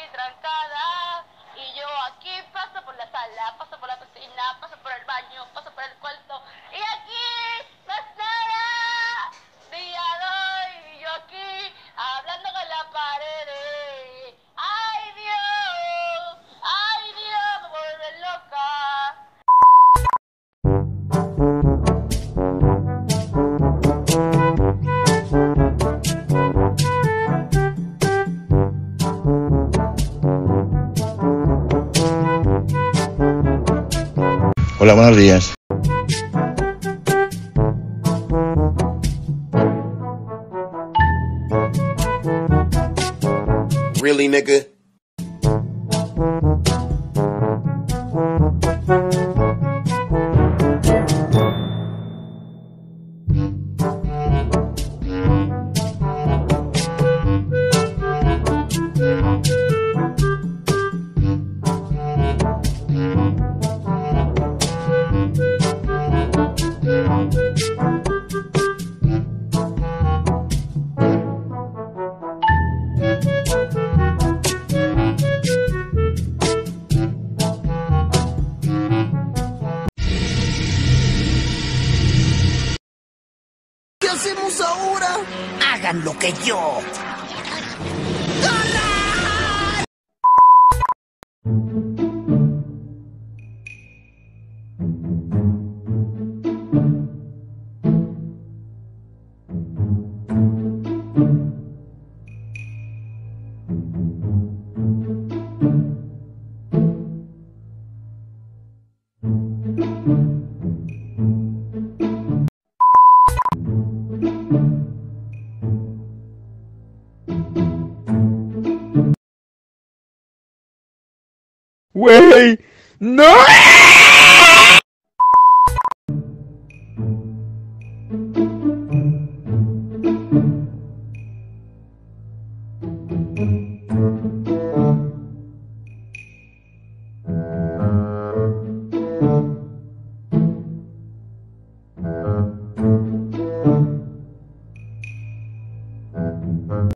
trancada. Y yo aquí paso por la sala, paso por la cocina, paso por el baño, paso por el cuarto. Y aquí no es nada. Día doy, y yo aquí hablando con la pared. ¡Ay Dios, me vuelve loca! Hola, buenos días. Really, nigga? ¿Qué hacemos ahora? Hagan lo que yo. Wey, no.